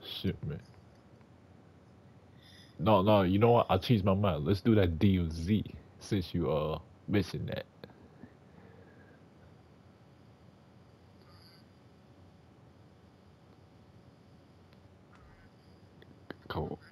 Shit, man. No, no, you know what? I changed my mind. Let's do that DMZ since you mentioned that. Cool.